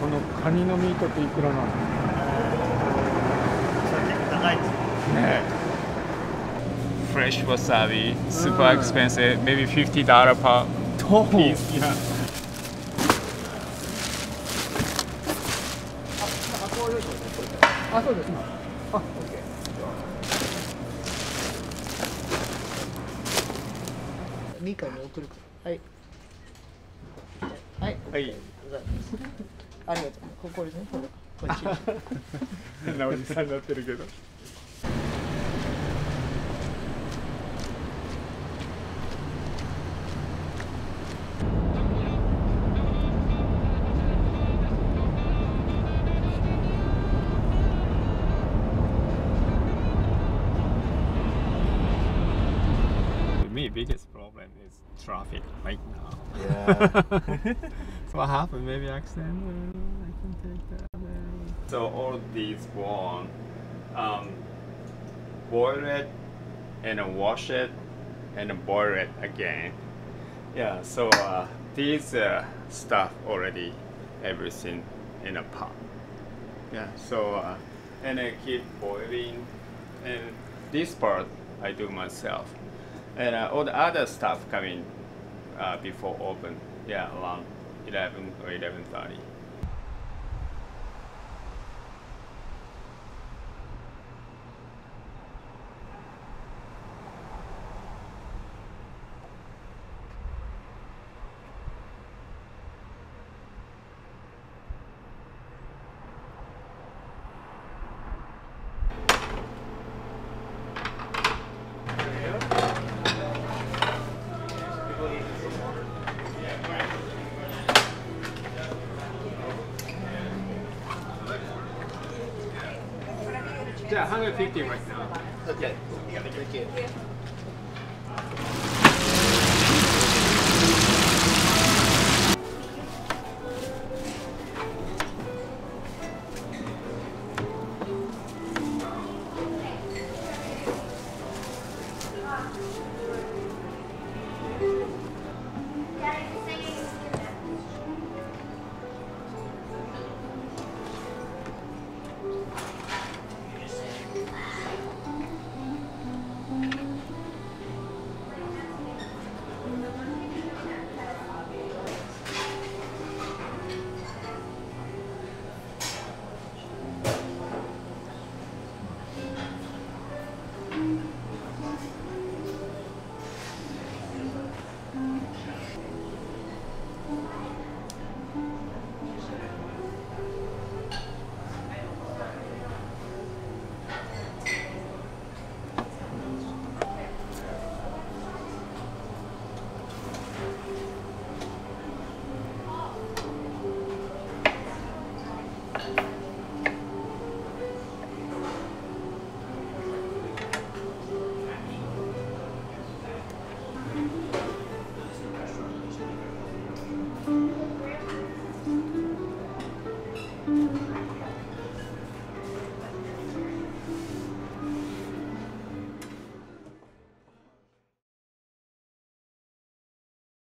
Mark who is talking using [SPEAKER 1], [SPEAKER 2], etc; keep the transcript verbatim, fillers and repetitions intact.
[SPEAKER 1] このカニのミートっていくらなの？
[SPEAKER 2] 高いです
[SPEAKER 1] ね。Fresh wasabi, super expensive, maybe fifty dollars per piece. Yeah. あ、そうですね。あ、オッケ
[SPEAKER 2] ー。ミカに送るか。はい。はい。
[SPEAKER 1] はい。
[SPEAKER 2] ありがとう。ここですね。こっち。
[SPEAKER 1] 変なおじさんになってるけど。Me, biggest problem is traffic right now.
[SPEAKER 2] Yeah.
[SPEAKER 1] So what happened? Maybe accident? I can take that. So all these one, um, boil it and wash it and boil it again. Yeah. So uh, these uh, stuff already everything in a pot. Yeah. So uh, and I keep boiling, and this part I do myself. And uh, all the other stuff coming uh, before open, yeah, around eleven or eleven thirty. Yeah, one hundred fifty right now.
[SPEAKER 2] Okay. Thank you.